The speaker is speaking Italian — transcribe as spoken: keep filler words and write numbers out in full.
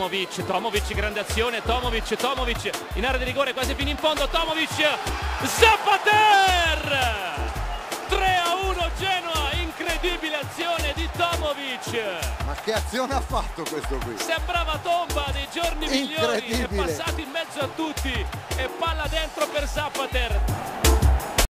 Tomovic, Tomovic, grande azione, Tomovic, Tomovic in area di rigore quasi fino in fondo, Tomovic, Zappater! tre a uno Genoa, incredibile azione di Tomovic. Ma che azione ha fatto questo qui? Sembrava tomba dei giorni migliori, è passato in mezzo a tutti.